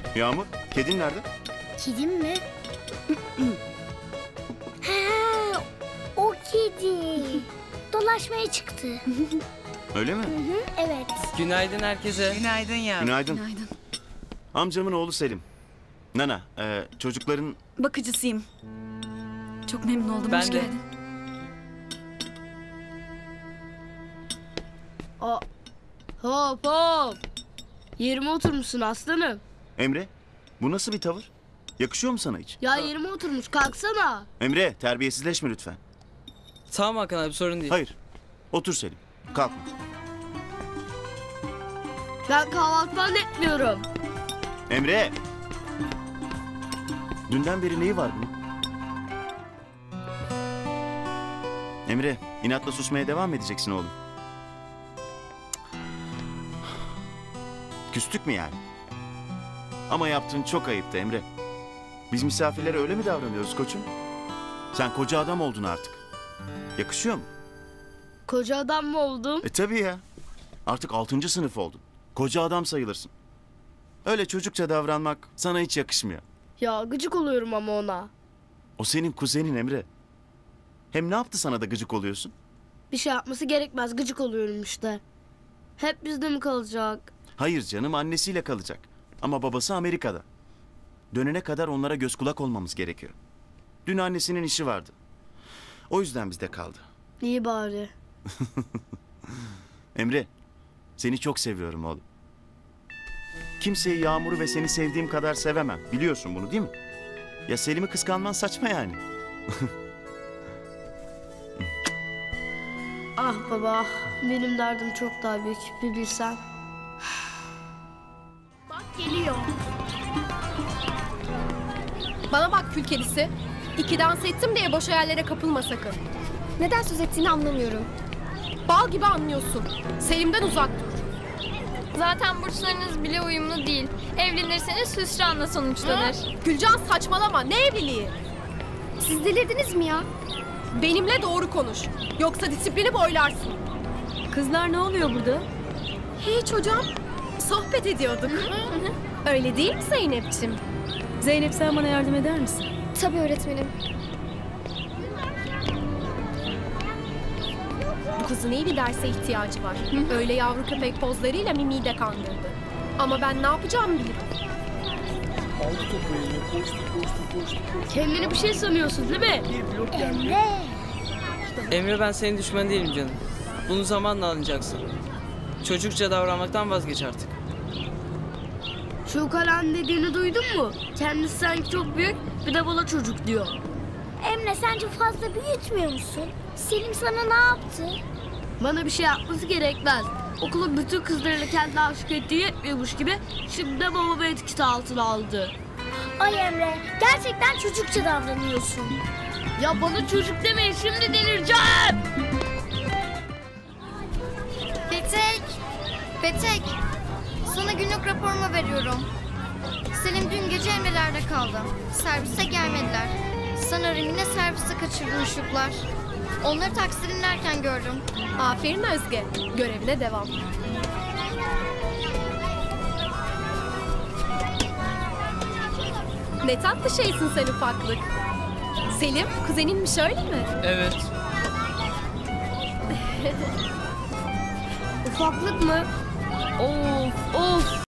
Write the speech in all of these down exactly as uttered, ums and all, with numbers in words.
Yağmur, kedin nerede? Kedim mi? Ha, o kedi. Dolaşmaya çıktı. Öyle mi? Hı hı, evet. Günaydın herkese. Günaydın ya. Günaydın. Günaydın. Amcamın oğlu Selim. Nana, e, çocukların... Bakıcısıyım. Çok memnun oldum. Ben Hoş de. geldin. Aa, hop hop. Yerime oturmuşsun aslanım. Emre, bu nasıl bir tavır? Yakışıyor mu sana hiç? Ya yerime oturmuş kalksana. Emre, terbiyesizleşme lütfen. Tamam Hakan abi, sorun değil. Hayır, otur Selim. Kalkma. Ben kahvaltıdan etmiyorum. Emre! Dünden beri neyi var bunun? Emre, inatla susmaya devam edeceksin oğlum. Küstük mü yani? Ama yaptığın çok ayıptı Emre. Biz misafirlere öyle mi davranıyoruz koçum? Sen koca adam oldun artık. Yakışıyor mu? Koca adam mı oldum? E tabii ya. Artık altıncı sınıf oldun. Koca adam sayılırsın. Öyle çocukça davranmak sana hiç yakışmıyor. Ya gıcık oluyorum ama ona. O senin kuzenin Emre. Hem ne yaptı sana da gıcık oluyorsun? Bir şey yapması gerekmez, gıcık oluyorum işte. Hep bizde mi kalacak? Hayır canım, annesiyle kalacak. Ama babası Amerika'da. Dönene kadar onlara göz kulak olmamız gerekiyor. Dün annesinin işi vardı. O yüzden bizde kaldı. İyi bari. Emre, seni çok seviyorum oğlum. Kimseyi Yağmur'u ve seni sevdiğim kadar sevemem. Biliyorsun bunu değil mi? Ya Selim'i kıskanman saçma yani. Ah baba, benim derdim çok daha büyük, bir bilsen. Bak geliyor. Bana bak kül kedisi. İki dans ettim diye boş hayallere kapılma sakın. Neden söz ettiğini anlamıyorum. Bal gibi anlıyorsun. Selim'den uzak dur. Zaten burçlarınız bile uyumlu değil. Evlenirseniz hüsranla sonuçlanır. Gülcan saçmalama. Ne evliliği? Siz delirdiniz mi ya? Benimle doğru konuş. Yoksa disiplini boylarsın. Kızlar ne oluyor burada? Hiç hocam. Sohbet ediyorduk. Öyle değil mi Zeynep'ciğim? Zeynep, sen bana yardım eder misin? Tabii öğretmenim. Bu kızın iyi bir derse ihtiyacı var. Öyle yavru köpek pozlarıyla Mimi'yi de kandırdı. Ama ben ne yapacağımı bilirim. Kendini bir şey sanıyorsun değil mi? Emre. Emre, ben senin düşman değilim canım. Bunu zamanla anlayacaksın. Çocukça davranmaktan vazgeç artık. Şu kalan dediğini duydun mu? Kendisi sanki çok büyük, bir de bana çocuk diyor. Emre, sence fazla büyütmüyor musun? Selim sana ne yaptı? Bana bir şey yapması gerekmez. Okulun bütün kızlarıyla kendi aşık ettiği yetmiyormuş gibi şimdi de babamı etkisi altına aldı. Ay Emre, gerçekten çocukça davranıyorsun. Ya bana çocuk demeyin, şimdi delireceğim. Petek! Petek! Sana günlük raporumu veriyorum. Selim dün gece Emre'lerde kaldı. Servise gelmediler. Sanırım yine servisi kaçırdı uşuklar. Onları takside dinlerken gördüm. Aferin Özge. Görevine devam. Ne tatlı şeysin sen ufaklık. Selim, kuzeninmiş öyle mi? Evet. Ufaklık mı? Of of.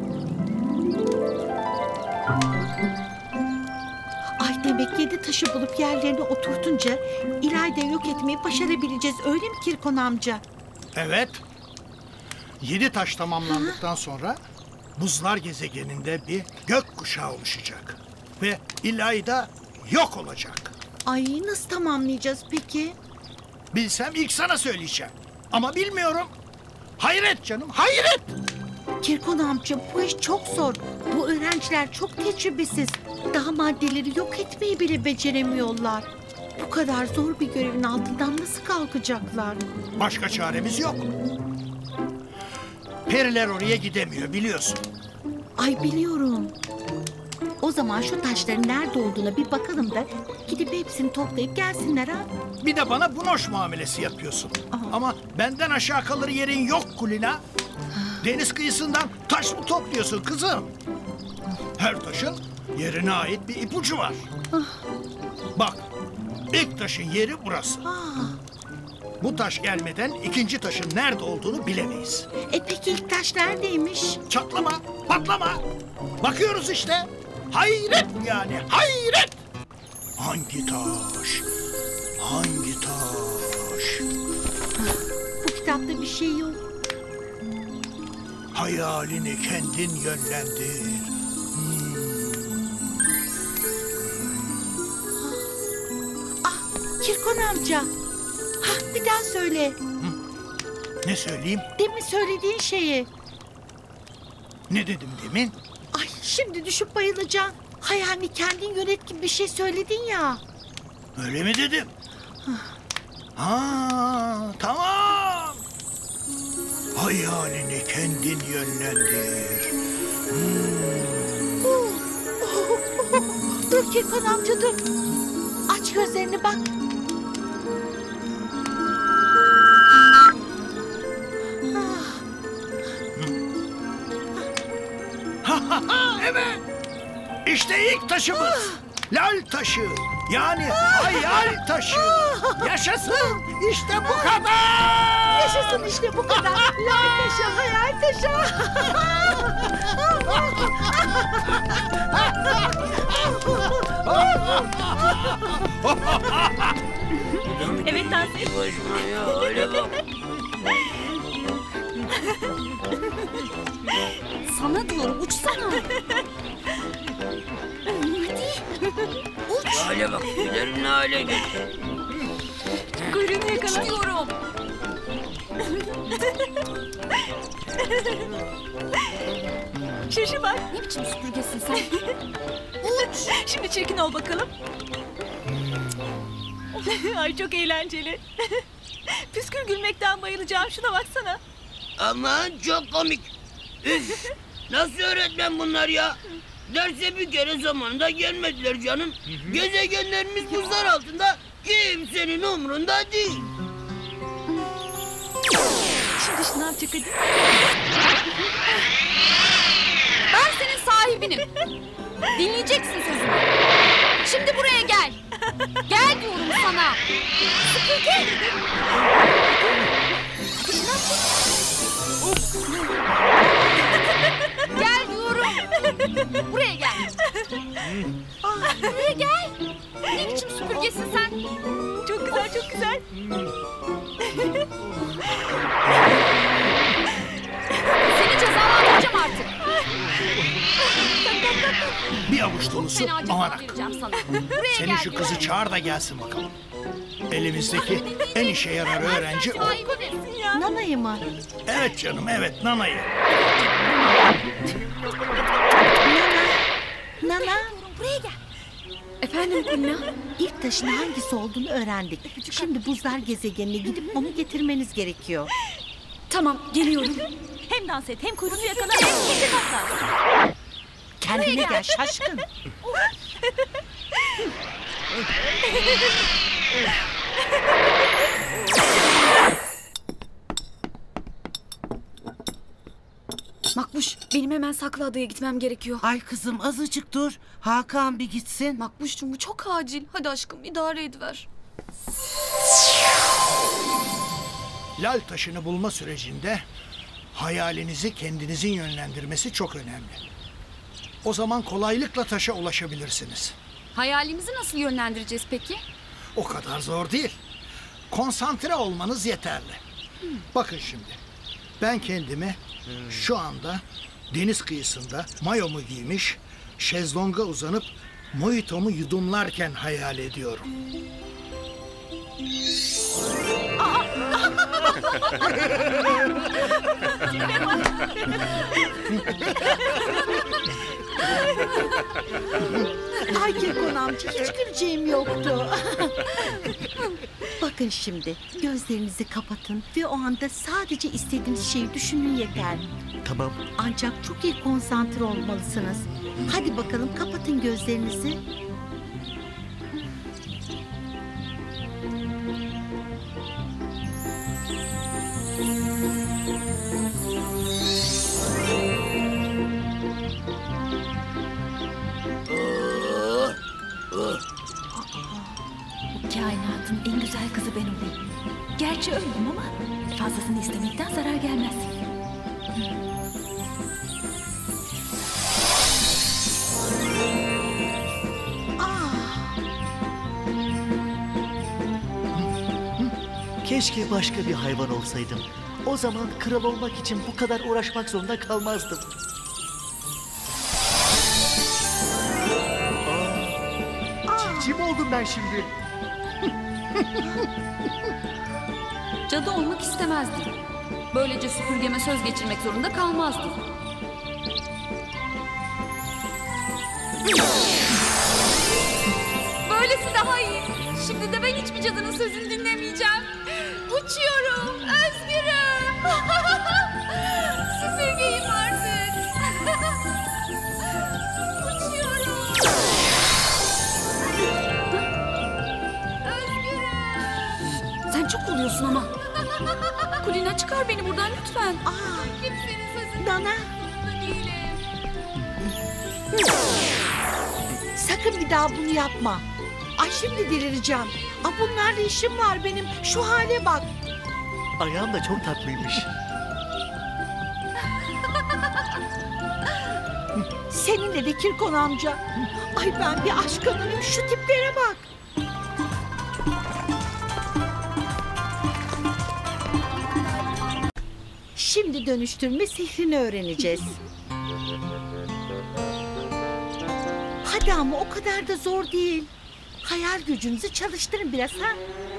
Ay, demek yedi taşı bulup yerlerine oturtunca İlayda'yı yok etmeyi başarabileceğiz, öyle mi Kirkon amca? Evet. Yedi taş tamamlandıktan sonra buzlar gezegeninde bir gök kuşağı oluşacak. Ve İlayda yok olacak. Ay, nasıl tamamlayacağız peki? Bilsem ilk sana söyleyeceğim. Ama bilmiyorum. Hayret canım, hayret! Kirkon amca, bu iş çok zor. Bu öğrenciler çok tecrübesiz. Daha maddeleri yok etmeyi bile beceremiyorlar. Bu kadar zor bir görevin altından nasıl kalkacaklar? Başka çaremiz yok. Periler oraya gidemiyor biliyorsun. Ay, biliyorum. O zaman şu taşların nerede olduğuna bir bakalım da gidip hepsini toplayıp gelsinler ha. Bir de bana bunoş muamelesi yapıyorsun. Aha. Ama benden aşağı kalır yerin yok Kulina. Deniz kıyısından taş mı topluyorsun kızım? Her taşın yerine ait bir ipucu var. Bak, ilk taşın yeri burası. Bu taş gelmeden ikinci taşın nerede olduğunu bilemeyiz. E peki ilk taş neredeymiş? Çatlama, patlama. Bakıyoruz işte. Hayret yani, hayret. Hangi taş? Hangi taş? Bu kitapta bir şey yok. Hayalini kendin yönlendir. Ah, Kirkon amca. Ha, bir daha söyle. Ne söyleyeyim? Demin söylediğin şeyi. Ne dedim demin? Ay, şimdi düşüp bayılacağım. Hayalini kendin yönet gibi bir şey söyledin ya. Öyle mi dedim? Ha, tamam. Hayalini kendin yönlendir. Dur Kirkon amca dur. Aç gözlerini bak. Evet. İşte ilk taşımız. Lal taşı. Yani hayal taşı. Yaşasın. İşte bu kadar. Yaşasın işte bu kadar. Lal taşı, hayal taşı. Evet dans et. Sana diyorum uçsana. Hale bak, tüylerin ne hale geldi. Kuyruğunu yakala. Diyorum. Şaşı bak. Ne biçim süpürgesin sen? Şimdi çirkin ol bakalım. Ay çok eğlenceli. Püskül gülmekten bayılacağım. Şuna baksana. Aman çok komik. Üf, nasıl öğretmen bunlar ya? Derse bir kere zamanında gelmediler canım. Gezegenlerimiz buzlar altında, kimsenin umrunda değil. Şimdi şunu yapacak hadi. Ben senin sahibinim. Dinleyeceksin sözümü. Şimdi buraya gel. Gel diyorum sana. Süpürge. Gel diyorum. Buraya gel. Buraya gel. Ne biçim süpürgesin sen? Çok güzel, çok güzel. Seni cezalandıracağım artık. Bir avuç dolusu Fena ceza avanak. vereceğim sana. Buraya Senin gel şu diyorum. kızı çağır da gelsin bakalım. Elimizdeki en işe yarar öğrenci o. Sahibinim. Nana'yı mı? Evet canım, evet, Nana'yı. Nana. Nana. Buraya gel. Efendim Kulina? İlk taşın hangisi olduğunu öğrendik. Şimdi buzlar gezegenine gidip onu getirmeniz gerekiyor. Tamam, geliyorum. Hem dans et, hem kuyruğunu yakala, hem kesin atla. Kendine gel şaşkın. Makbuş, benim hemen Saklı Adaya gitmem gerekiyor. Ay kızım azıcık dur. Hakan bir gitsin. Makbuşcuğum bu çok acil. Hadi aşkım idare ediver. Lal taşını bulma sürecinde hayalinizi kendinizin yönlendirmesi çok önemli. O zaman kolaylıkla taşa ulaşabilirsiniz. Hayalimizi nasıl yönlendireceğiz peki? O kadar zor değil. Konsantre olmanız yeterli. Bakın şimdi. Ben kendimi şu anda deniz kıyısında mayomu giymiş, şezlonga uzanıp mojitomu yudumlarken hayal ediyorum. Ay Kirkon amca hiç güleceğim yoktu. Bakın şimdi gözlerinizi kapatın ve o anda sadece istediğiniz şeyi düşünün yeter. Tamam. Ancak çok iyi konsantre olmalısınız. Hadi bakalım kapatın gözlerinizi. en güzel kızı ben olayım. Gerçi öldüm ama fazlasını istemekten zarar gelmez. Keşke başka bir hayvan olsaydım. O zaman kral olmak için bu kadar uğraşmak zorunda kalmazdım. Aa, civciv mi oldum ben şimdi? Cadı olmak istemezdim. Böylece süpürgeme söz geçirmek zorunda kalmazdım. Böylesi daha iyi. Şimdi de ben hiçbir cadının sözünü dinlemeyeceğim. Uçuyorum, özgürüm. Süpürgeyim artık. Uçuyorum. Özgürüm. Sen çok oluyorsun ama. Kulina çıkar beni buradan lütfen. Aa, Kimsenin sözünü Nana. değilim. Sakın bir daha bunu yapma. Ay şimdi delireceğim. Aa, bunlarla işim var benim. Şu hale bak. Ayağım da çok tatlıymış. Seninle de Kirkon amca. Ay ben bir aşk kadınım. Şu tiplere bak. Şimdi dönüştürme sihrini öğreneceğiz. Hadi ama o kadar da zor değil. Hayal gücünüzü çalıştırın biraz ha.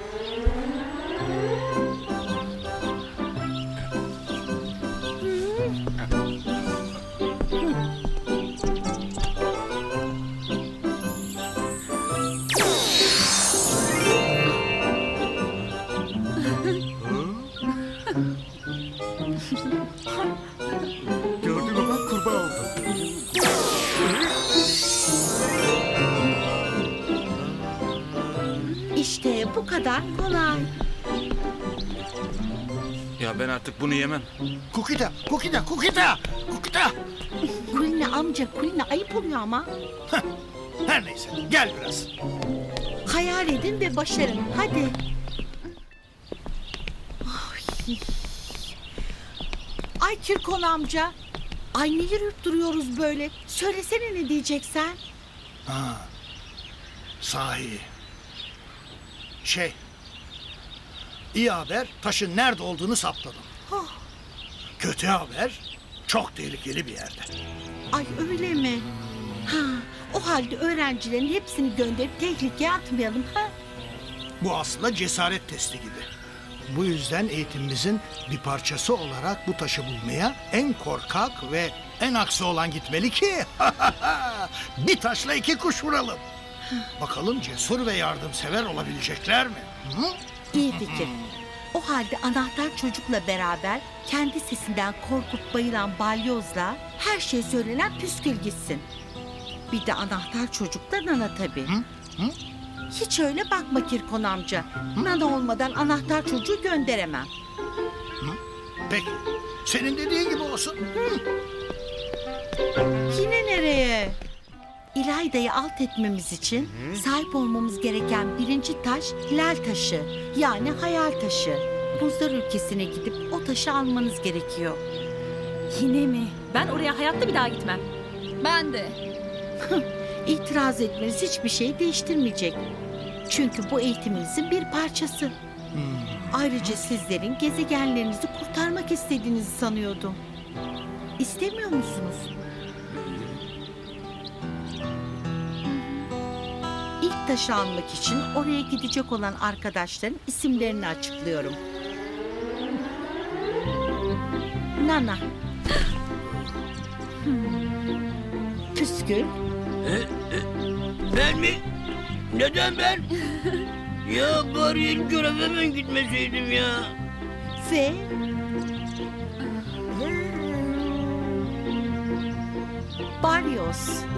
Gördün mü bak, kurbağa oldu. İşte bu kadar kolay. Ya ben artık bunu yemem. Kukita, Kukita, Kukita, Kukita. Kulina amca, Kulina ayıp oluyor ama. Heh, her neyse, gel biraz. Hayal edin ve başarın. Hadi. Ay, Ay Kirkon amca. Ay ne yürüp duruyoruz böyle. Söylesene ne diyeceksen. Ha, sahi. Şey, iyi haber, taşın nerede olduğunu saptadım. Oh, Kötü haber, çok tehlikeli bir yerde. ay öyle mi? Ha, o halde öğrencilerin hepsini gönderip tehlikeye atmayalım ha? Bu aslında cesaret testi gibi. Bu yüzden eğitimimizin bir parçası olarak bu taşı bulmaya en korkak ve en aksi olan gitmeli ki bir taşla iki kuş vuralım. Bakalım cesur ve yardımsever olabilecekler mi? Hı? İyi fikir. O halde anahtar çocukla beraber kendi sesinden korkup bayılan balyozla her şey söylenen püskül gitsin. Bir de anahtar çocuk da Nana tabii. Hı? Hı? Hiç öyle bakma Kirkon amca. Nana olmadan anahtar çocuğu gönderemem. Peki, senin dediğin gibi olsun. Hı. Yine nereye? İlayda'yı alt etmemiz için sahip olmamız gereken birinci taş hilal taşı. Yani hayal taşı. Buzlar ülkesine gidip o taşı almanız gerekiyor. Yine mi? Ben oraya hayatta bir daha gitmem. Ben de. İtiraz etmeniz hiçbir şey değiştirmeyecek. Çünkü bu eğitiminizin bir parçası. Ayrıca sizlerin gezegenlerinizi kurtarmak istediğinizi sanıyordum. İstemiyor musunuz? İlk taşı almak için oraya gidecek olan arkadaşların isimlerini açıklıyorum. Nana. Püskül. E, e, ben mi? Neden ben? Ya bari ilk göreve ben gitmeseydim ya. Ve... Barrios.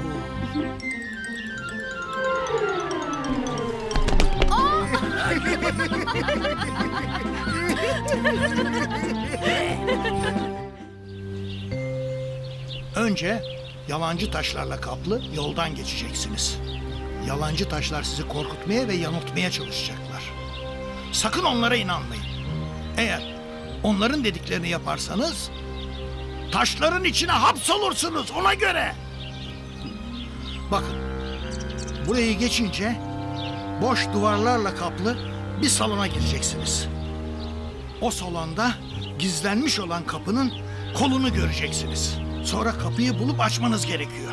Önce yalancı taşlarla kaplı yoldan geçeceksiniz. Yalancı taşlar sizi korkutmaya ve yanıltmaya çalışacaklar. sakın onlara inanmayın. Eğer onların dediklerini yaparsanız taşların içine hapsolursunuz, ona göre. Bakın, burayı geçince boş duvarlarla kaplı bir salona gireceksiniz. O salonda gizlenmiş olan kapının kolunu göreceksiniz. Sonra kapıyı bulup açmanız gerekiyor.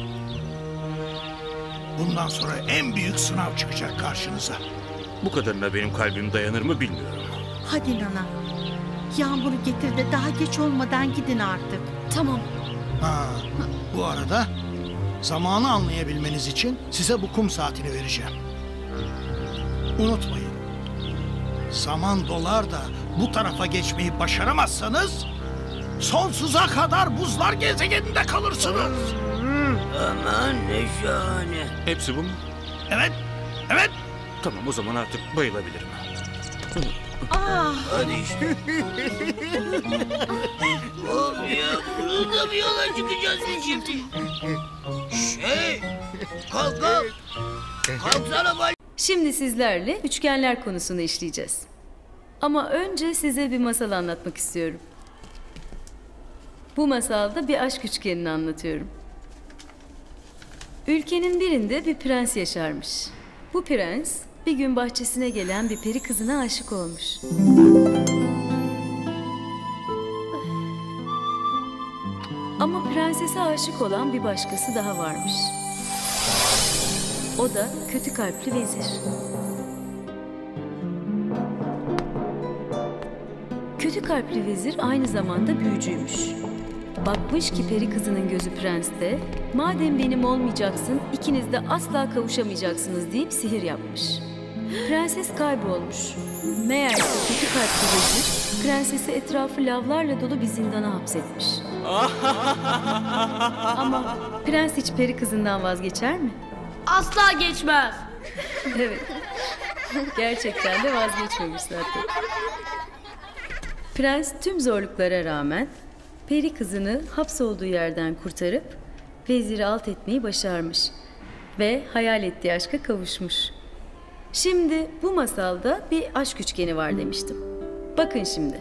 Bundan sonra en büyük sınav çıkacak karşınıza. Bu kadarına benim kalbim dayanır mı bilmiyorum. Hadi Nana. Yağmur'u getir de daha geç olmadan gidin artık. Tamam. Ha, bu arada zamanı anlayabilmeniz için size bu kum saatini vereceğim. Unutmayın. Zaman dolar da bu tarafa geçmeyi başaramazsanız sonsuza kadar buzlar gezegeninde kalırsınız. Aman ne şahane. Hepsi bu mu? Evet, evet. Tamam, o zaman artık bayılabilirim. Ah. Hadi işte. Oğlum ya, burada bir yola çıkacağız biz şimdi. Şey, kalk kalk. Kalksana bal. Şimdi sizlerle üçgenler konusunu işleyeceğiz. Ama önce size bir masal anlatmak istiyorum. Bu masalda bir aşk üçgenini anlatıyorum. Ülkenin birinde bir prens yaşarmış. Bu prens bir gün bahçesine gelen bir peri kızına aşık olmuş. Ama prensese aşık olan bir başkası daha varmış. O da kötü kalpli vezir. Kötü kalpli vezir aynı zamanda büyücüymüş. Bakmış ki peri kızının gözü prenste, madem benim olmayacaksın, ikiniz de asla kavuşamayacaksınız deyip sihir yapmış. Prenses kaybolmuş. Meğerse kötü kalpli vezir, prensesi etrafı lavlarla dolu bir zindana hapsetmiş. Ama prens hiç peri kızından vazgeçer mi? Asla geçmez. Evet. Gerçekten de vazgeçmemiş zaten. Prens tüm zorluklara rağmen peri kızını hapsolduğu yerden kurtarıp veziri alt etmeyi başarmış ve hayal ettiği aşka kavuşmuş. Şimdi bu masalda bir aşk üçgeni var demiştim. Bakın şimdi.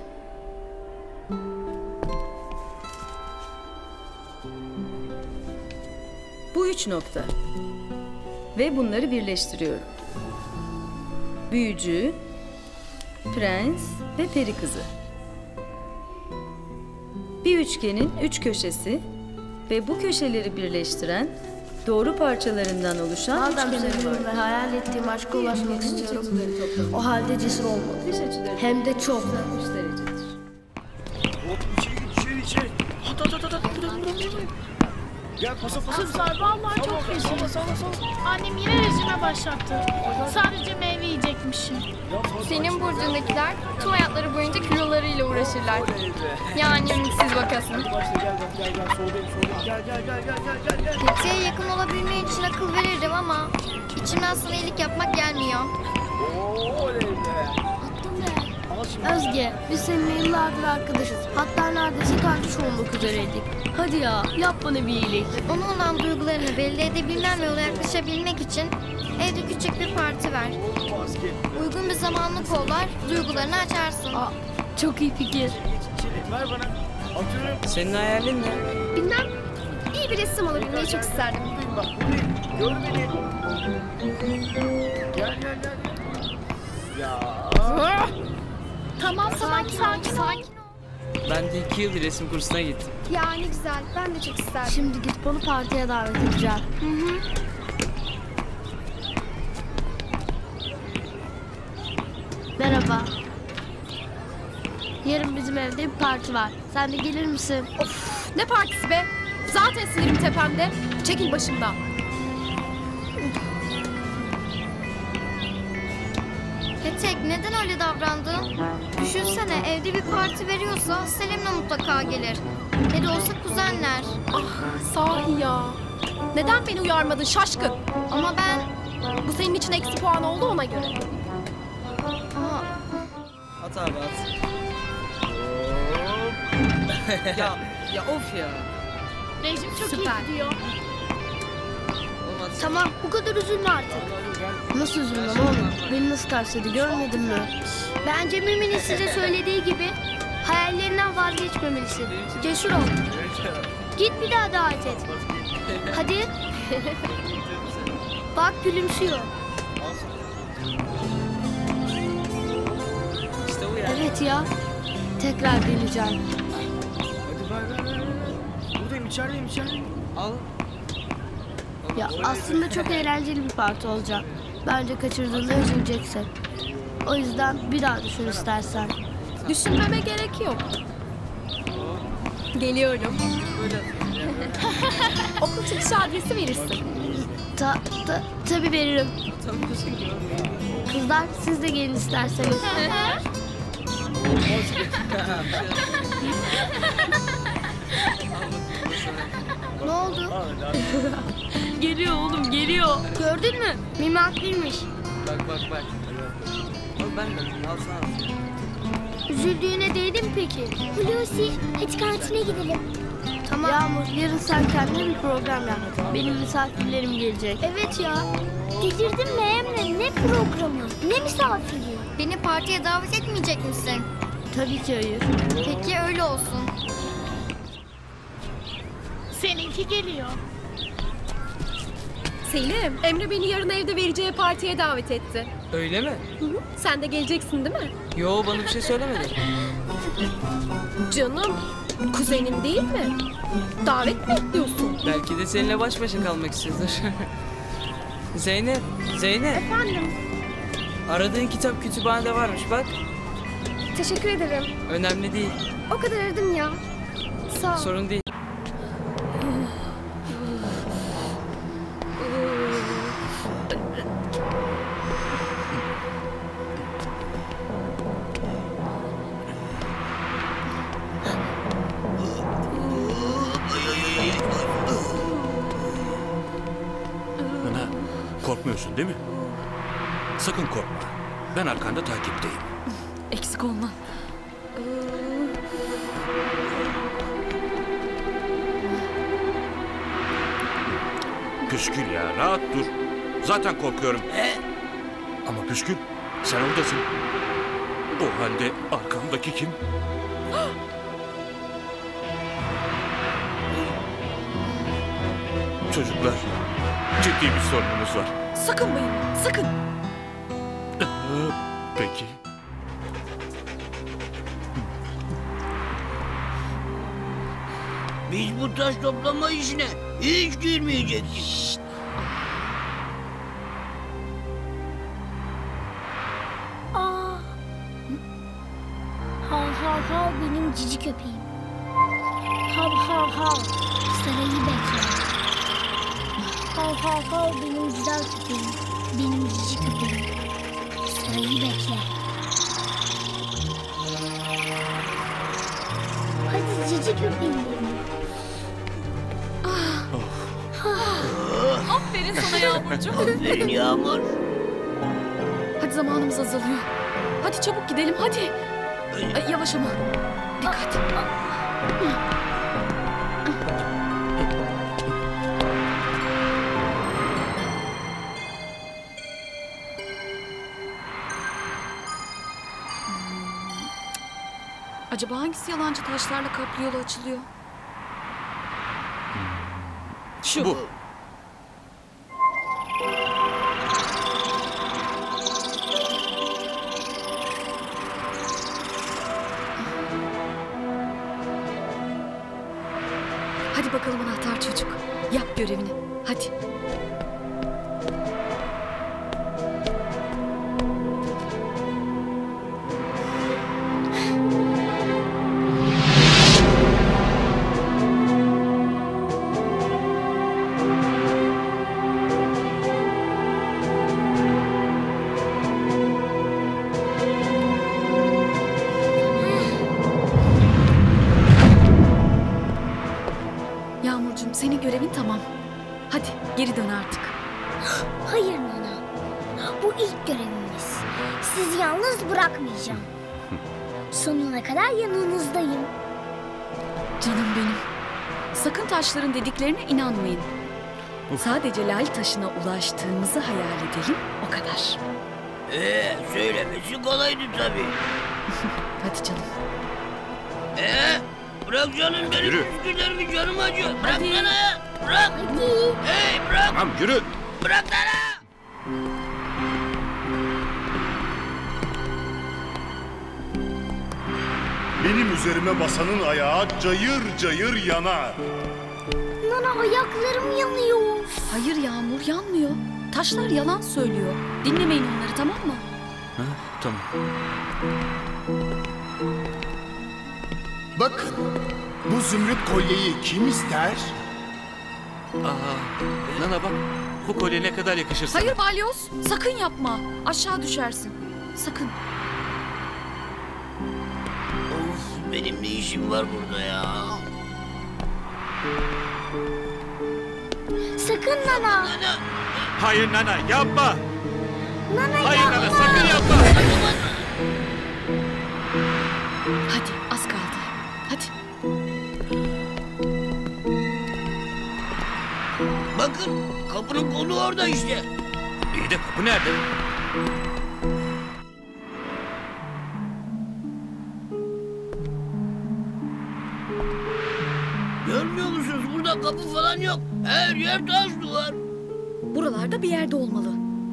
Bu üç nokta. Ve bunları birleştiriyorum. Büyücü, prens ve peri kızı. Bir üçgenin üç köşesi ve bu köşeleri birleştiren doğru parçalarından oluşan Madem üçgenler var. seviyorum ve hayal ettiğim aşka ulaşmak istiyorum. O halde cesur olmalı. Hem de çok. üç derecedir. Hop içeri git içeri içeri. At at at at at. Gel pasa pasa. Kızlar vallahi çok feciyiz. Annem yine rejime başlattı. Sadece meyve yiyecekmişim. Senin burcundakiler tüm hayatları boyunca kilolarıyla uğraşırlar. Yani ümitsiz vakasın. Peteğe yakın olabilmen için akıl verirdim ama içimden sana iyilik yapmak gelmiyor. Özge, biz seninle yıllardır arkadaşız. Hatta neredeyse kardeş olmak üzereydik. Hadi ya, yap bana bir iyilik. Ona olan duygularını belli edebilmem ve ona yaklaşabilmek için evde küçük bir parti ver. Uygun bir zamanlı kollar, duygularını açarsın. Aa, çok iyi fikir. Ver bana. Atıyorum. Senin hayalin ne? Bilmem. İyi bir ressam olabilmeyi çok isterdim. Bak buradayım. Gör beni. Gel gel gel. Ya. Tamam tamam sakin sakin. Ben de iki yıl resim kursuna gittim. Ya ne güzel. Ben de çok isterdim. Şimdi gidip onu partiye davet edeceğim. Hı hı. Merhaba. Yarın bizim evde bir parti var. Sen de gelir misin? Of, ne partisi be? Zaten sinirim tepemde. Çekil başımdan. Petek, neden öyle davrandın? Düşünsene, evde bir parti veriyorsa Selim de mutlaka gelir. Ne de olsa kuzenler. Ah sahi ya. Neden beni uyarmadın şaşkın? Ama ben... Bu senin için eksi puan oldu ona göre. Ama... At abi at. ya ya of ya. Rejim çok Süper. iyi gidiyor. Olmaz Tamam, bu kadar üzülme artık. Nasıl üzülmem oğlum? Beni nasıl tersledi görmedin mi? Bence Mimi'nin size söylediği gibi hayallerinden vazgeçmemelisin. Cesur ol. Git bir daha davet et. Hadi. Bak gülümsüyor. Evet ya. Tekrar deneyeceğim. Buradayım, içerideyim, içerideyim. Al. Ya aslında çok eğlenceli bir parti olacak. Bence kaçırdığında üzüleceksin. O yüzden bir daha düşün istersen. Düşünmeme gerek yok. Geliyorum. Okul çıkışı adresi verirsin. Ta, ta, tabii veririm. Kızlar siz de gelin isterseniz. Ne oldu? Geliyor oğlum geliyor. Gördün mü? Mimi haklıymış. Bak bak bak. Al ben de al sana. Üzüldüğüne değdi mi peki? Hulusi, hadi kantine gidelim. Tamam. Yağmur yarın sen kendine bir program yap. Benim misafirlerim gelecek. Evet ya. Delirdin mi Emre? Ne programı? Ne misafiri? Beni partiye davet etmeyecek misin? Tabii ki hayır. Peki öyle olsun. Seninki geliyor. Selim, Emre beni yarın evde vereceği partiye davet etti. Öyle mi? Hı hı. Sen de geleceksin değil mi? Yo, bana bir şey söylemedi. Canım, kuzenin değil mi? Davet mi ekliyorsun? Belki de seninle baş başa kalmak istiyordur. Zeynep, Zeynep. Efendim? Aradığın kitap kütüphanede varmış bak. Teşekkür ederim. Önemli değil. O kadar aradım ya. Sağ ol. Sorun değil. Nana, korkmuyorsun değil mi? Sakın korkma. Ben arkanda takipteyim. Eksik olma. Püskül ya, rahat dur. Zaten korkuyorum. Ama Püskül, sen oradasın. O halde arkamdaki kim? Çocuklar, ciddi bir sorunumuz var. Sakın bayım, sakın. Peki. Biz bu taş toplama işine hiç girmeyecektik. Aa. Hav hav hav benim cici köpeğim. Hav hav hav sarayı bekle. Hav hav hav benim güzel köpeğim. Benim cici köpeğim. Sarayı bekle. Hadi cici köpeğim benim. Aferin sana Yağmurcuğum. Aferin Yağmur. Hadi zamanımız azalıyor. Hadi çabuk gidelim hadi. Ay, yavaş ama. Dikkat. Acaba hangisi yalancı taşlarla kaplı yolu açılıyor? Şu. Bu. Hadi bakalım anahtar çocuk. Yap görevini. Hadi. Yağmurcuğum senin görevin tamam. Hadi geri dön artık. Hayır Nana. Bu ilk görevimiz. Sizi yalnız bırakmayacağım. Sonuna kadar yanınızdayım. Canım benim. Sakın taşların dediklerine inanmayın. Sadece lal taşına ulaştığımızı hayal edelim, o kadar. Ee, söylemesi kolaydı tabii. Hadi canım. Ee, bırak canım benim Yürü. püsküllerimi, canım acıyor. Bırak Hadi. bana ya. Bırak. Hey bırak. Tamam yürü. Bırak bana. Benim üzerime basanın ayağı cayır cayır yanar. Nana ayaklarım yanıyor. Hayır Yağmur, yanmıyor. Taşlar yalan söylüyor. Dinlemeyin onları, tamam mı? Ha, tamam. Bakın, bu zümrüt kolyeyi kim ister? Aa, Nana bak, bu kolye ne kadar yakışır sana. Hayır Balyoz, sakın yapma. Aşağı düşersin. Sakın. Of, benim ne işim var burada ya? Sakın Nana. Nana. Hayır Nana, yapma. Nana Hayır yapma. Nana, sakın yapma. Hadi, az kaldı. Hadi. Bakın, kapının kolu orada işte. İyi de kapı nerede? Görmüyor musunuz? Burada kapı falan yok. Her yer taş duvar. Buralarda bir yerde olmalı.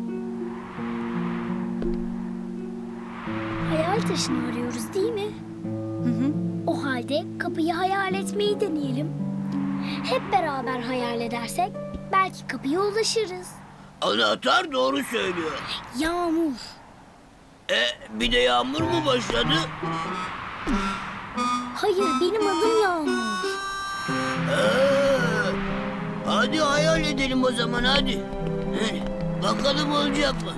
Hayal taşını arıyoruz değil mi? Hı hı. O halde kapıyı hayal etmeyi deneyelim. Hep beraber hayal edersek belki kapıya ulaşırız. Anahtar doğru söylüyor. Yağmur. E, bir de yağmur mu başladı? Hayır, benim adım Yağmur. Ee, hadi hayal edelim o zaman hadi. Heh, bakalım olacak mı?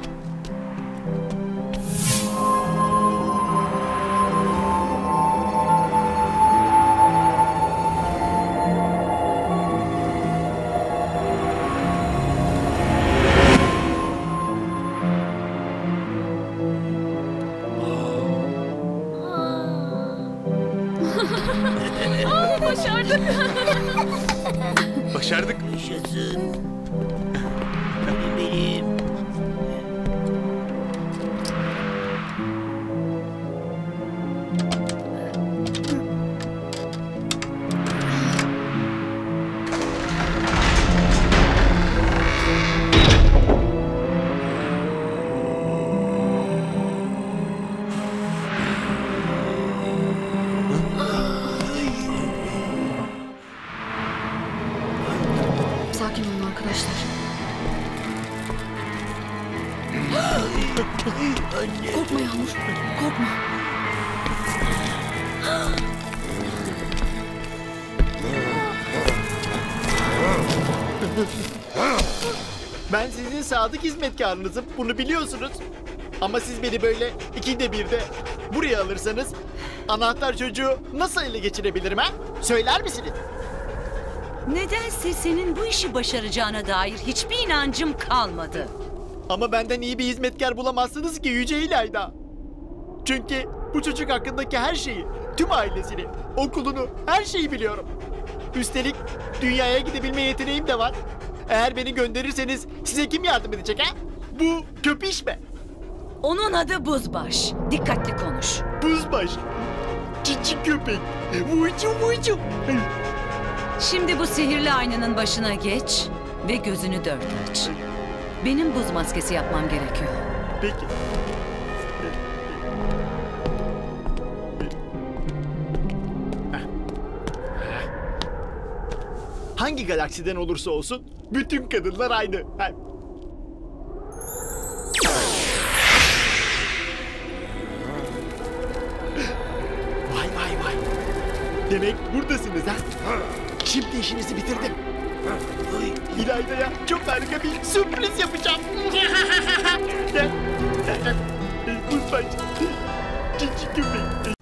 Aa, başardık. Başardık. Yaşasın. Benim benim. Sakin olun arkadaşlar. Anne. Korkma Yağmur, korkma. Ben sizin sadık hizmetkarınızım, bunu biliyorsunuz. Ama siz beni böyle ikide birde buraya alırsanız anahtar çocuğu nasıl ele geçirebilirim ha? Söyler misiniz? Nedense senin bu işi başaracağına dair hiçbir inancım kalmadı. Ama benden iyi bir hizmetkar bulamazsınız ki Yüce İlayda. Çünkü bu çocuk hakkındaki her şeyi, tüm ailesini, okulunu, her şeyi biliyorum. Üstelik dünyaya gidebilme yeteneğim de var. Eğer beni gönderirseniz size kim yardım edecek ha? Bu köpiş mi? Onun adı Buzbaş. Dikkatli konuş. Buzbaş. Cici köpek. Vucu vucu. Şimdi bu sihirli aynanın başına geç ve gözünü dört aç. Benim buz maskesi yapmam gerekiyor. Peki. Hangi galaksiden olursa olsun bütün kadınlar aynı. Ha. Vay vay vay. Demek buradasınız ha? Şimdi işinizi bitirdim. İlayda'ya çok harika bir sürpriz yapacağım. Gel. Buzbaş. Cici köpek.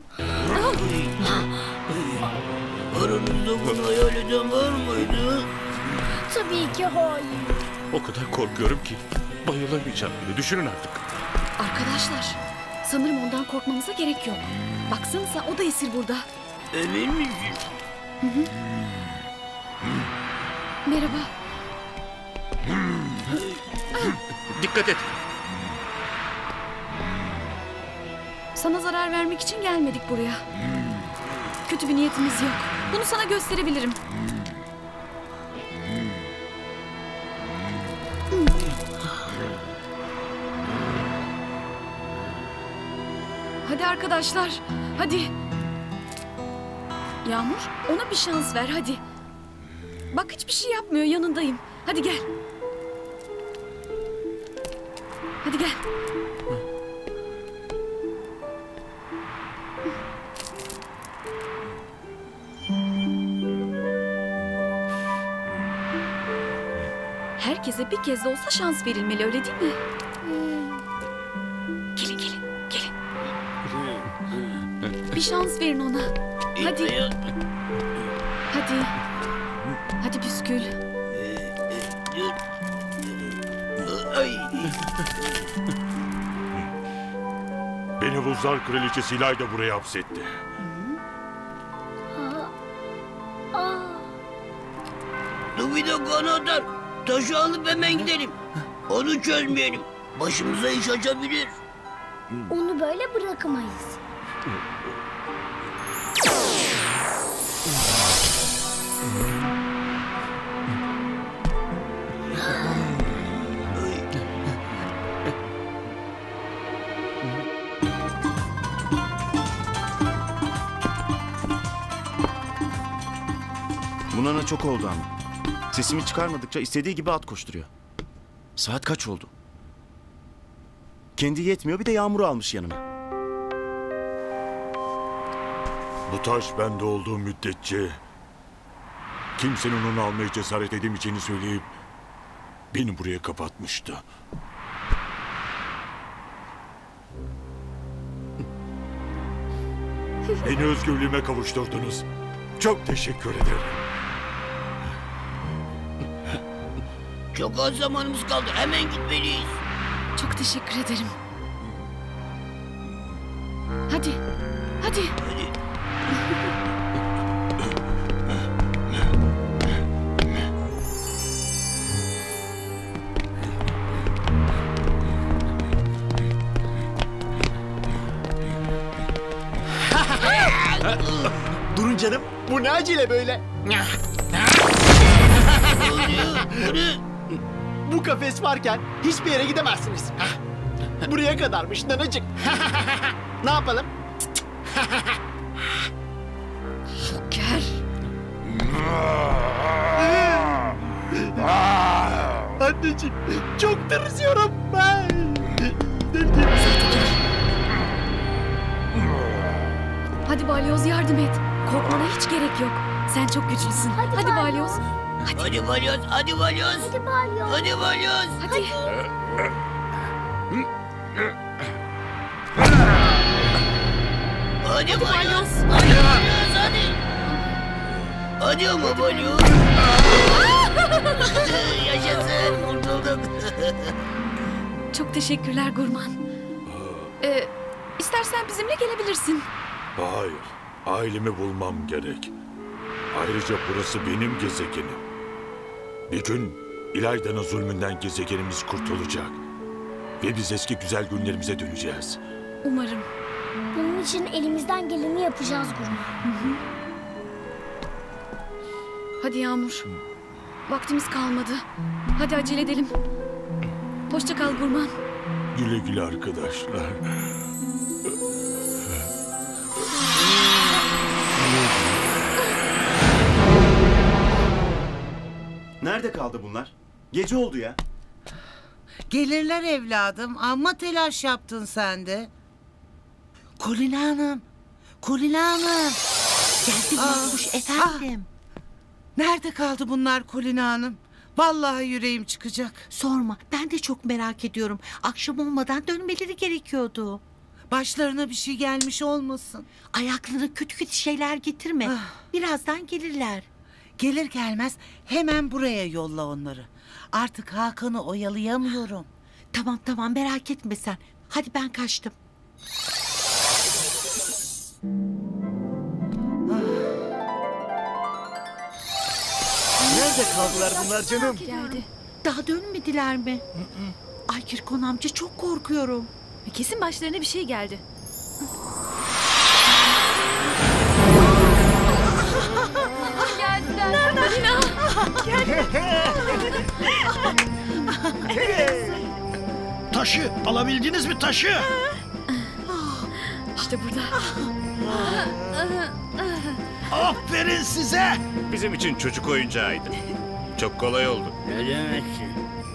Aranızda bunu hayal eden var mıydı? Tabii ki hayır. O kadar korkuyorum ki bayılamayacağım bile. Düşünün artık. Arkadaşlar, sanırım ondan korkmanıza gerek yok. Baksanıza, o da esir burada. Emin misin? Hı hı. Merhaba. Dikkat et. Sana zarar vermek için gelmedik buraya. Kötü bir niyetimiz yok. Bunu sana gösterebilirim. Hadi arkadaşlar, hadi. Yağmur, ona bir şans ver, hadi. Bak hiçbir şey yapmıyor, yanındayım. Hadi gel. Hadi gel. Herkese bir kez de olsa şans verilmeli, öyle değil mi? Gelin, gelin, gelin. Bir şans verin ona. Hadi. Hadi. Hadi Püskül. Beni Buzlar Kraliçesi İlayda buraya hapsetti. Dur bir dakika anahtar. Taşı alıp hemen gidelim. Onu çözmeyelim. Başımıza iş açabilir. Onu böyle bırakamayız. Bunana çok oldu ama. Sesimi çıkarmadıkça istediği gibi at koşturuyor. Saat kaç oldu? Kendi yetmiyor, bir de Yağmur'u almış yanına. Bu taş bende olduğu müddetçe kimsenin onu almaya cesaret edemeyeceğini söyleyip beni buraya kapatmıştı. Beni özgürlüğüme kavuşturdunuz. Çok teşekkür ederim. Çok az zamanımız kaldı. Hemen gitmeliyiz. Çok teşekkür ederim. Hadi. Hadi. Hadi. Durun canım. Bu ne acele böyle? Bu kafes varken hiçbir yere gidemezsiniz. Buraya kadarmış nanacık. Ne yapalım? Şoker. Anneciğim çok tırsıyorum ben. Hadi Balyoz yardım et. Korkmana hiç gerek yok. Sen çok güçlüsün. Hadi, hadi Balyoz. Hadi. Hadi balyoz, hadi balyoz. Hadi balyoz. Hadi balyoz. Hadi. Hadi, hadi balyoz. Hadi balyoz, hadi. Hadi ama balyoz. Yaşasın, kurtulduk. Çok teşekkürler Gurman. Ee, istersen bizimle gelebilirsin. Hayır, ailemi bulmam gerek. Ayrıca burası benim gezegenim. Bir gün İlayda'nın zulmünden gezegenimiz kurtulacak. Ve biz eski güzel günlerimize döneceğiz. Umarım. Bunun için elimizden geleni yapacağız Gurman. Hı hı. Hadi Yağmur. Vaktimiz kalmadı. Hadi acele edelim. Hoşça kal Gurman. Güle güle arkadaşlar. Nerede kaldı bunlar? Gece oldu ya. Gelirler evladım. Amma telaş yaptın sen de. Kulina Hanım. Kulina Hanım. Geldi Makbuş efendim. Nerede kaldı bunlar Kulina Hanım? Vallahi yüreğim çıkacak. Sorma, ben de çok merak ediyorum. Akşam olmadan dönmeleri gerekiyordu. Başlarına bir şey gelmiş olmasın. Ayaklarına kötü kötü şeyler getirme. Birazdan gelirler. Gelir gelmez hemen buraya yolla onları. Artık Hakan'ı oyalayamıyorum. Tamam tamam, merak etme sen. Hadi ben kaçtım. Nerede kaldılar bunlar canım? Geldi. Daha dönmediler mi? Ay Kirkon amca çok korkuyorum. Kesin başlarına bir şey geldi. Geldiler. Lina. Taşı alabildiniz mi taşı? İşte burada. Aferin size. Bizim için çocuk oyuncağıydı. Çok kolay oldu. Ne demeksin?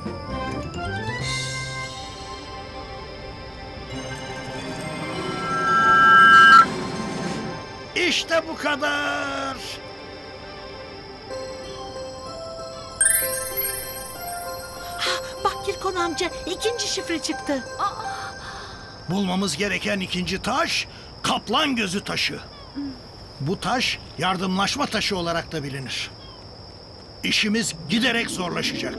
İşte bu kadar. Bak Kirkon amca ikinci şifre çıktı. Bulmamız gereken ikinci taş kaplan gözü taşı. Bu taş yardımlaşma taşı olarak da bilinir. İşimiz giderek zorlaşacak.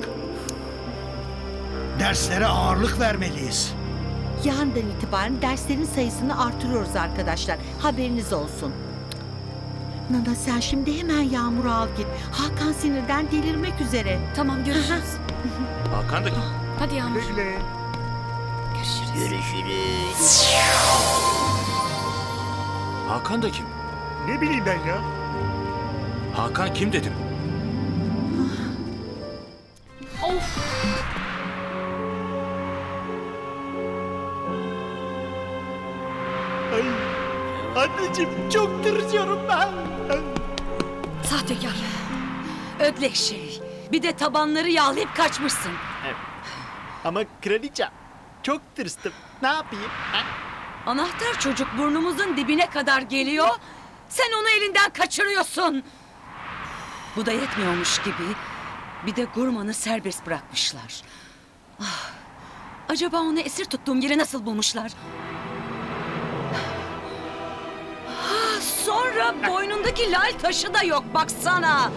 Derslere ağırlık vermeliyiz. Yarından itibaren derslerin sayısını artırıyoruz arkadaşlar. Haberiniz olsun. Nana sen şimdi hemen Yağmur'u al git. Hakan sinirden delirmek üzere. Tamam görüşürüz. Hakan da kim? Hadi Yağmur. Görüşürüz. Görüşürüz. Hakan da kim? Ne bileyim ben ya. Hakan kim dedim? Of. Ay, anneciğim çok tırsıyorum ben. Sahtekar. Ödlek şey. Bir de tabanları yağlayıp kaçmışsın. Evet. Ama kraliçe çok tırstım. Ne yapayım? Ha? Anahtar çocuk burnumuzun dibine kadar geliyor. Sen onu elinden kaçırıyorsun. Bu da yetmiyormuş gibi bir de Gurman'ı serbest bırakmışlar. Ah, acaba onu esir tuttuğum yeri nasıl bulmuşlar? Ah, sonra boynundaki lal taşı da yok baksana.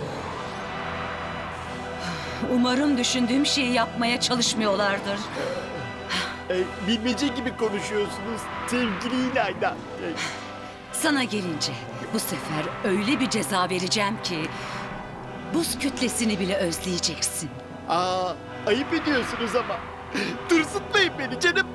Umarım düşündüğüm şeyi yapmaya çalışmıyorlardır. Ee, bilmece gibi konuşuyorsunuz sevgili İlayda. Ee, Sana gelince bu sefer öyle bir ceza vereceğim ki buz kütlesini bile özleyeceksin. Aa, ayıp ediyorsunuz ama. Tırsıtmayın beni canım.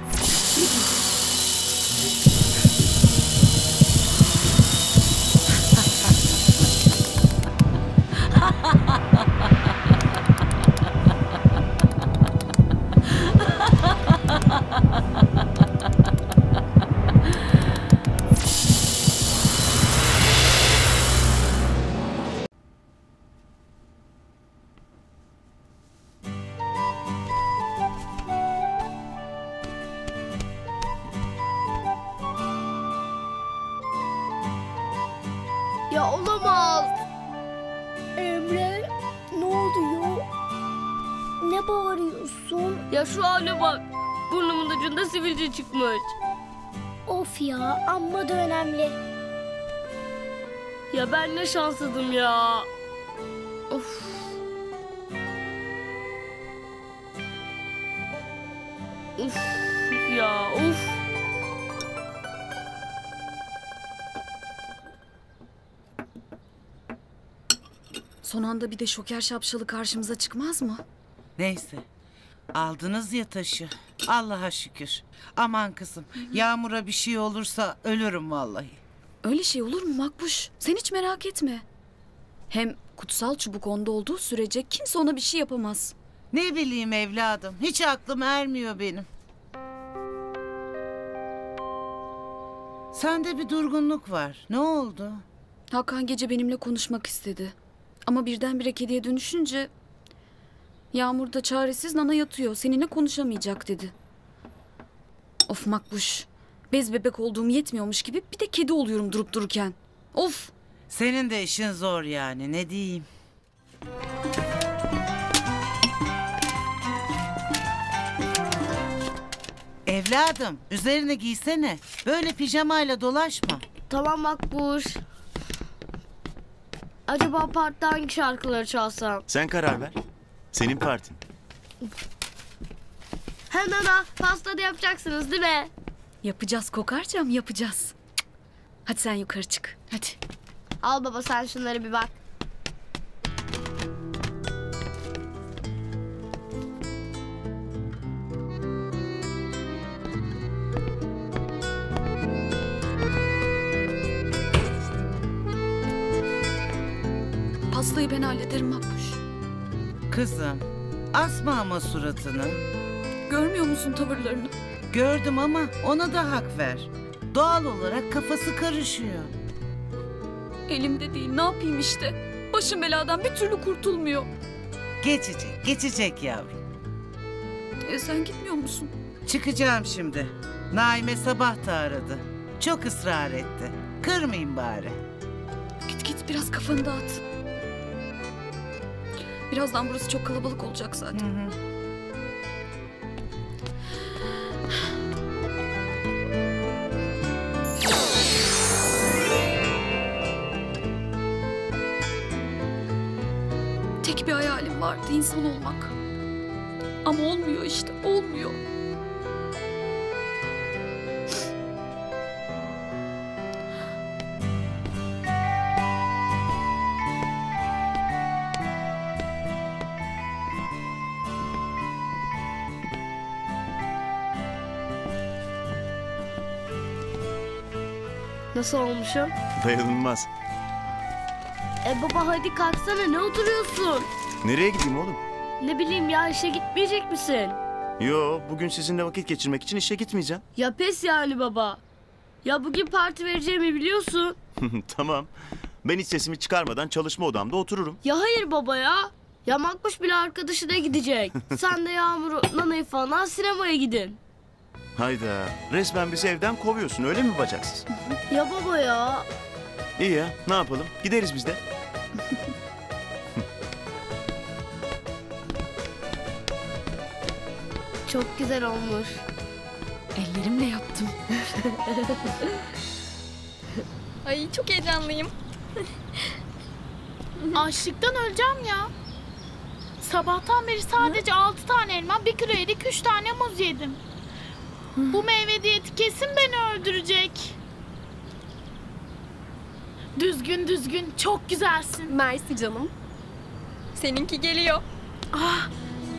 Ya olamaz. Emre ne oluyor? Ne bağırıyorsun? Ya şu hale bak. Burnumun ucunda sivilce çıkmış. Of ya amma da önemli. Ya ben ne şanssızım ya. Of. Uf ya uf. Son anda bir de şoker şapşalı karşımıza çıkmaz mı? Neyse. Aldınız ya taşı. Allah'a şükür. Aman kızım. Yağmur'a bir şey olursa ölürüm vallahi. Öyle şey olur mu Makbuş? Sen hiç merak etme. Hem kutsal çubuk onda olduğu sürece kimse ona bir şey yapamaz. Ne bileyim evladım. Hiç aklım ermiyor benim. Sende bir durgunluk var. Ne oldu? Hakan gece benimle konuşmak istedi. Ama birdenbire kediye dönüşünce... Yağmur da çaresiz Nana yatıyor. Seninle konuşamayacak dedi. Of Makbuş. Bez bebek olduğum yetmiyormuş gibi bir de kedi oluyorum durup dururken. Of. Senin de işin zor yani. Ne diyeyim? Evladım üzerine giysene. Böyle pijamayla dolaşma. Tamam Makbuş. Acaba partide hangi şarkıları çalsam? Sen karar ver. Senin partin. Hem Nana pasta da yapacaksınız değil mi? Yapacağız Kokarcığım yapacağız. Hadi sen yukarı çık. Hadi. Al baba sen şunları bir bak. Aslı'yı ben hallederim Makbuş. Kızım, asma ama suratını. Görmüyor musun tavırlarını? Gördüm ama ona da hak ver. Doğal olarak kafası karışıyor. Elimde değil, ne yapayım işte. Başım beladan bir türlü kurtulmuyor. Geçecek, geçecek yavrum. E sen gitmiyor musun? Çıkacağım şimdi. Naime sabah da aradı. Çok ısrar etti. Kırmayayım bari. Git git biraz kafanı dağıt. Birazdan burası çok kalabalık olacak zaten. Hı hı. Tek bir hayalim vardı, insan olmak. Ama olmuyor işte, olmuyor. Nasıl olmuşum? Dayanılmaz. E baba hadi kalksana, ne oturuyorsun? Nereye gideyim oğlum? Ne bileyim ya, işe gitmeyecek misin? Yo, bugün sizinle vakit geçirmek için işe gitmeyeceğim. Ya pes yani baba. Ya bugün parti vereceğimi biliyorsun. Tamam. Ben hiç sesimi çıkarmadan çalışma odamda otururum. Ya hayır baba ya. Ya Makbuş bile arkadaşına gidecek. Sen de Yağmur'u, Nana'yı falan sinemaya gidin. Hayda. Resmen bizi evden kovuyorsun, öyle mi bacaksız? Ya baba ya. İyi ya, ne yapalım? Gideriz biz de. Çok güzel olmuş. Ellerimle yaptım. Ay çok heyecanlıyım. Açlıktan öleceğim ya. Sabahtan beri sadece altı tane elma, bir kilo erik, üç tane muz yedim. Bu meyve diyeti kesin beni öldürecek. Düzgün düzgün, çok güzelsin. Mersi canım. Seninki geliyor. Ah,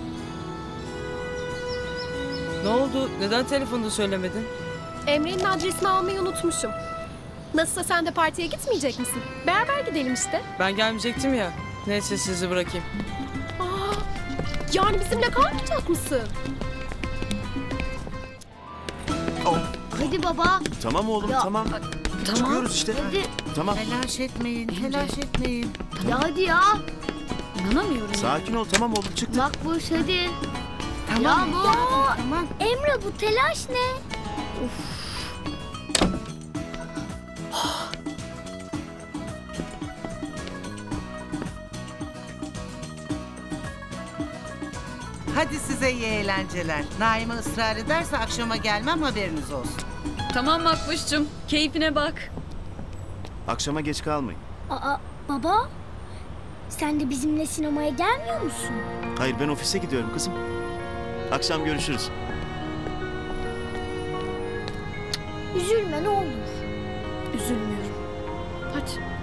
Ne oldu? Neden telefonda söylemedin? Emre'nin adresini almayı unutmuşum. Nasılsa sen de partiye gitmeyecek misin? Beraber gidelim işte. Ben gelmeyecektim ya. Neyse sizi bırakayım. Aa, yani bizimle kalmayacak mısın? Hadi baba. Tamam oğlum, Ya, tamam. Çıkıyoruz işte. Hadi. Tamam. Telaş etmeyin, telaş etmeyin. Ya hadi ya. İnanamıyorum. Sakin ol, tamam oğlum, çıktık. Makbuş hadi. Tamam, Ya bu. tamam. Emre bu telaş ne? Hadi size iyi eğlenceler. Naime ısrar ederse akşama gelmem, haberiniz olsun. Tamam Makbuş'cum, keyfine bak. Akşama geç kalmayın. Aa baba, sen de bizimle sinemaya gelmiyor musun? Hayır, ben ofise gidiyorum kızım. Akşam görüşürüz. Üzülme ne olur. Üzülmüyorum. Hadi.